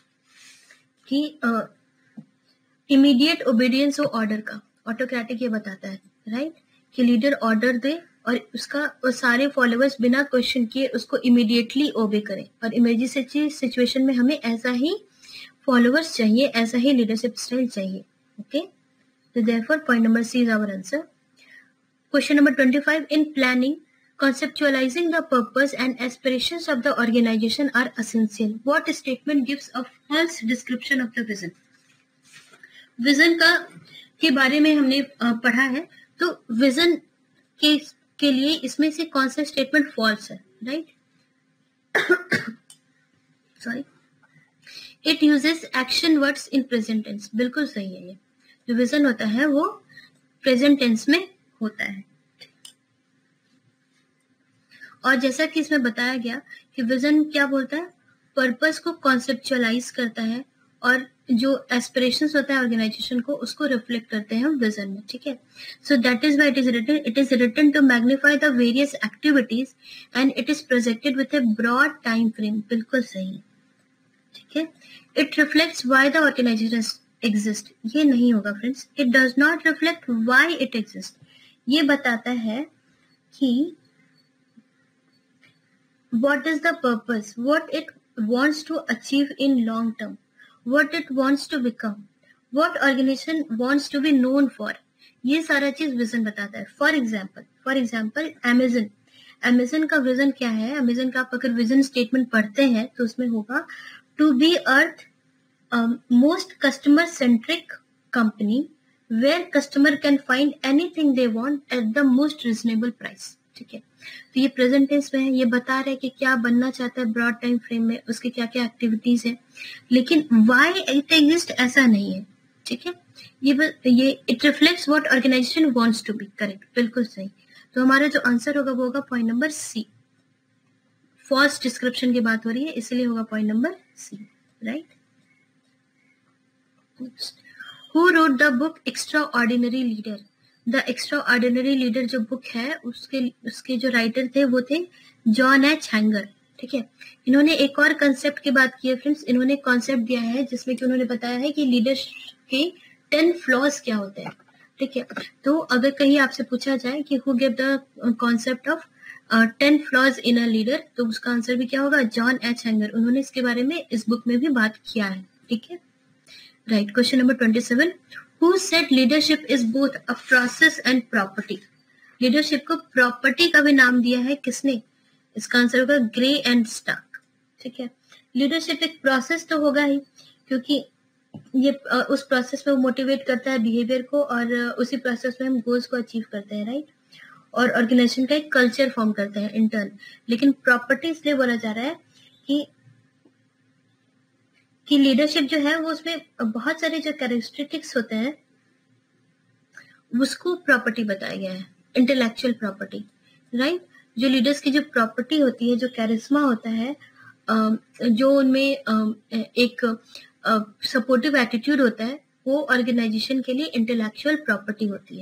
कि इमीडिएट ओबीडियंस हो ऑर्डर का। ऑटोक्रेटिक ये बताता है, राइट, कि लीडर ऑर्डर दे और उसका सारे फॉलोअर्स बिना क्वेश्चन किए उसको इमीडिएटली ओबे करें। और इमरजेंसी सिचुएशन में हमें ऐसा ही फॉलोअर्स चाहिए, ऐसा ही लीडरशिप स्टाइल चाहिए, ओके। तो therefore point number C is our answer. Question number 25, in planning conceptualizing the purpose and aspirations of the organization are essential. What statement gives a false description of the vision? Vision के बारे में हमने पढ़ा है, तो vision के लिए इसमें से कौन सा स्टेटमेंट फॉल्स है, right. Sorry, it uses action words in present tense, बिल्कुल सही है। ये जो विजन होता है वो प्रेजेंट टेंस में होता है। और जैसा कि इसमें बताया गया कि विजन क्या बोलता है, पर्पस को कॉन्सेप्चुअलाइज करता है और जो एस्पिरेशंस होता है ऑर्गेनाइजेशन को उसको रिफ्लेक्ट करते हैं विजन में, ठीक है। So that is why it is written to magnify the various activities and it is projected with a broad time frame, बिल्कुल सही, ठीक है। It reflects why the organisation exist, ये नहीं होगा friends. It does not reflect why it exist, ये बताता है कि what is the purpose, what it wants to achieve in long term, what it wants to become, what organization wants to be known for, ये सारा चीज vision बताता है। For example Amazon का विजन क्या है? अमेजन का आप अगर विजन स्टेटमेंट पढ़ते हैं तो उसमें होगा to be earth most customer centric company where customer can find anything they want at the most reasonable price, ठीक है। तो ये प्रेजेंट टेंस में है, ये बता रहे हैं कि क्या बनना चाहता है ब्रॉड टाइम फ्रेम में, उसके क्या क्या एक्टिविटीज है, लेकिन व्हाई इट एग्जिस्ट ऐसा नहीं है, ठीक है। ये it reflects what organisation wants to be, correct, बिल्कुल सही। तो हमारा जो आंसर होगा वो होगा point number C. False description की बात हो रही है इसलिए होगा point number C, right. Who wrote the book extraordinary leader? The extraordinary leader जो बुक है उसके जो राइटर थे वो थे जॉन एच हैंगर, ठीक है। इन्होंने एक और कंसेप्ट की बात की है फ्रेंड्स, इन्होंने कॉन्सेप्ट दिया है जिसमें कि उन्होंने बताया है कि लीडर के 10 फ्लॉज क्या होते हैं, ठीक है। तो अगर कहीं आपसे पूछा जाए कि who give the concept of 10 flaws in a leader, तो उसका आंसर भी क्या होगा? John H Zenger. उन्होंने इसके बारे में इस बुक में भी बात किया है, ठीक है, right. Question number 27, Who said leadership is both a process and property? Leadership को प्रॉपर्टी का भी नाम दिया है किसने? इसका आंसर होगा ग्रे एंड स्टार्क, ठीक है। लीडरशिप एक प्रोसेस तो होगा ही, क्योंकि ये उस प्रोसेस में वो मोटिवेट करता है बिहेवियर को और उसी प्रोसेस में हम गोल्स को अचीव करते हैं, राइट। और ऑर्गेनाइजेशन का एक कल्चर फॉर्म करते हैं इंटर्न। लेकिन प्रॉपर्टी इसलिए बोला जा रहा है कि लीडरशिप जो है वो उसमें बहुत सारे जो कैरेक्टरिस्टिक्स होते हैं उसको प्रॉपर्टी बताया गया है, इंटेलेक्चुअल प्रॉपर्टी, राइट। जो लीडर्स की जो प्रॉपर्टी होती है, जो कैरिस्मा होता है, जो उनमें एक सपोर्टिव एटीट्यूड होता है, वो ऑर्गेनाइजेशन के लिए इंटेलेक्चुअल प्रॉपर्टी होती है,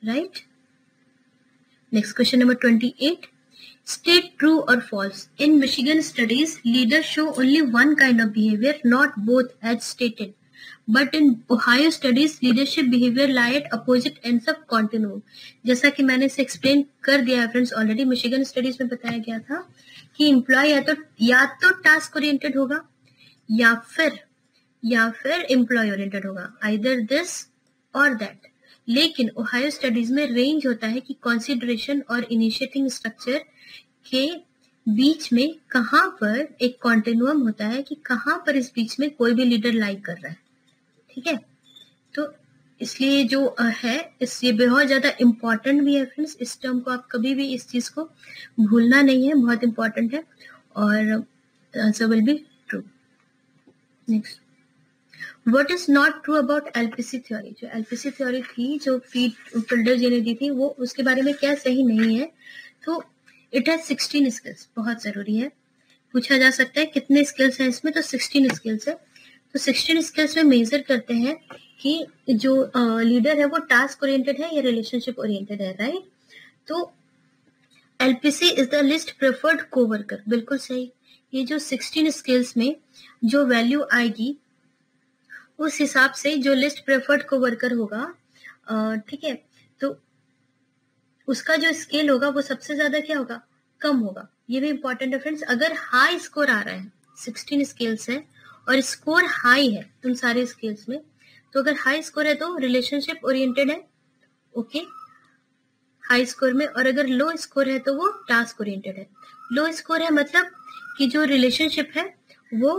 right? Next question number 28. State true or false. In Michigan studies, leaders show only one kind of behavior, not both as stated. But in Ohio studies, leadership behavior lie at opposite ends of continuum. जैसा कि मैंने इसे explain कर दिया है friends already. Michigan studies में बताया गया था कि एम्प्लॉय या तो टास्क ओरिएंटेड होगा या फिर एम्प्लॉय ओरिएंटेड होगा, आइदर दिस और दैट. लेकिन ओहायो स्टडीज में रेंज होता है कि कंसीडरेशन और इनिशिएटिंग स्ट्रक्चर के बीच में कहां पर एक कॉन्टिन्यूम होता है कि कहां पर इस बीच में कोई भी लीडर लाइक कर रहा है. ठीक है, तो इसलिए जो है ये बहुत ज्यादा इम्पोर्टेंट भी है फ्रेंड्स. इस टर्म को आप कभी भी इस चीज को भूलना नहीं है, बहुत इम्पोर्टेंट है और answer will be true. Next, what is not true about LPC theory. जो एलपीसी थ्योरी थी, जो फिल्डर जी ने दी थी, वो उसके बारे में क्या सही नहीं है. तो इट हैज 16 स्किल्स. बहुत जरूरी है, पूछा जा सकता है कितने स्किल्स हैं इसमें, तो 16 स्किल्स है. तो 16 स्किल्स में मेजर करते हैं कि जो लीडर है वो टास्क ओरिएंटेड है या रिलेशनशिप ओरिएंटेड है, राइट. तो LPC is the least preferred coworker. बिल्कुल सही. ये जो 16 स्किल्स में जो वैल्यू आएगी उस हिसाब से जो लिस्ट प्रेफर्ड कोवर्कर होगा, ठीक है, तो उसका जो स्केल होगा वो सबसे ज्यादा क्या होगा, कम होगा. ये भी इंपॉर्टेंट है फ्रेंड्स. अगर हाई स्कोर आ रहा है, 16 स्केल्स है और स्कोर हाई है तुम सारे स्केल्स में, तो अगर हाई स्कोर है तो रिलेशनशिप ओरिएंटेड है, ओके, हाई स्कोर में. और अगर लो स्कोर है तो वो टास्क ओरिएंटेड है. लो स्कोर है मतलब कि जो रिलेशनशिप है वो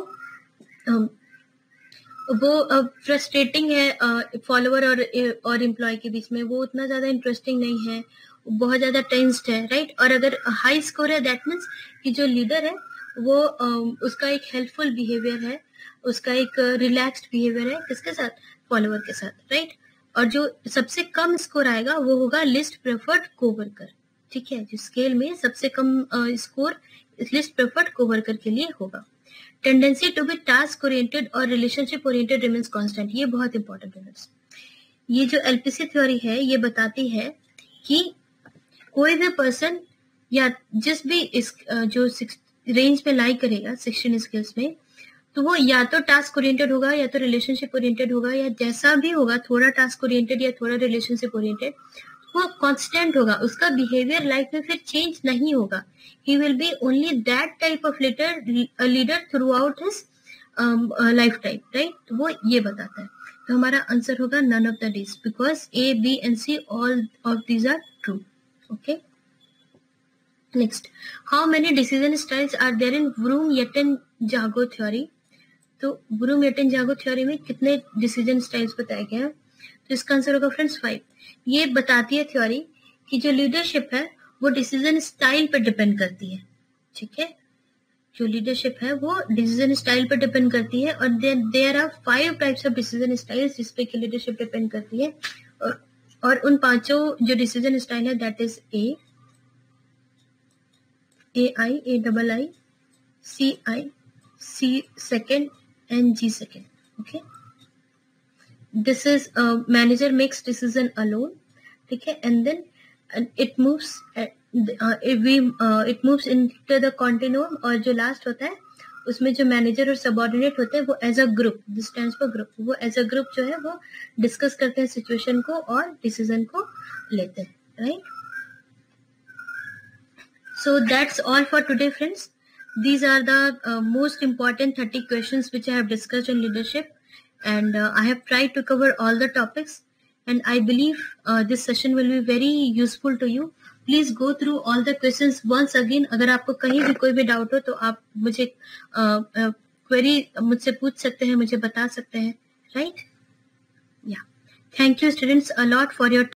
फ्रस्ट्रेटिंग है फॉलोअर और एम्प्लॉय के बीच में, वो उतना ज्यादा इंटरेस्टिंग नहीं है, बहुत ज्यादा टेंस्ड है, राइट. और अगर हाई स्कोर है दैट मीन्स कि जो लीडर है वो उसका एक हेल्पफुल बिहेवियर है, उसका एक रिलैक्स्ड बिहेवियर है, किसके साथ, फॉलोअर के साथ, राइट. और जो सबसे कम स्कोर आएगा वो होगा लिस्ट प्रेफर्ड कोवर्कर. ठीक है, जो स्केल में सबसे कम स्कोर लिस्ट प्रेफर्ड कोवर्कर के लिए होगा. Tendency to be task oriented और रिलेशनशिप ओरिएंटेड रिमेन्स कांस्टेंट. ये बहुत इंपॉर्टेंट है. ये जो एलपीसी थ्योरी है ये बताती है कि कोई भी पर्सन या जिस भी इस जो रेंज में लाई करेगा 16 स्किल्स में, तो वो या तो टास्क ओरिएंटेड होगा या तो रिलेशनशिप ओरिएंटेड होगा, या जैसा भी होगा, थोड़ा टास्क ओरिएंटेड या थोड़ा रिलेशनशिप ओरिएंटेड, वो कांस्टेंट होगा. उसका बिहेवियर लाइफ में फिर चेंज नहीं होगा. He will be only that type of leader throughout his lifetime, right. तो वो ये बताता है. तो हमारा आंसर होगा none of the these, because A, B and C all of these are true. Okay, next, how many decision styles are there in Vroom Yetton Jago theory. तो Vroom Yetton Jago theory में कितने डिसीजन स्टाइल्स बताए गए हैं, तो इसका आंसर होगा फ्रेंड्स 5. ये बताती है थ्योरी कि जो लीडरशिप है वो डिसीजन स्टाइल पर डिपेंड करती है. ठीक है, जो लीडरशिप है वो डिसीजन स्टाइल पर डिपेंड करती है. और there are 5 types of decision styles जिस पे की लीडरशिप डिपेंड करती है. और उन पांचों जो डिसीजन स्टाइल है that is AI, CI, C second and G second. Okay, this is manager makes decision alone. ठीक है, and then it moves it moves into the continuum. और जो लास्ट होता है उसमें जो मैनेजर और सबऑर्डिनेट होते हैं वो as a group, this stands for group, वो एज अ ग्रुप जो है वो डिस्कस करते हैं सिचुएशन को और डिसीजन को लेते हैं, right. So that's all for today, friends. These are the most important 30 questions which I have discussed on leadership, and I have tried to cover all the topics, and I believe this session will be very useful to you. Please go through all the questions once again. अगर आपको कहीं भी कोई भी doubt हो तो आप मुझे क्वेरी मुझसे पूछ सकते हैं, मुझे बता सकते हैं, right? Yeah. Thank you students a lot for your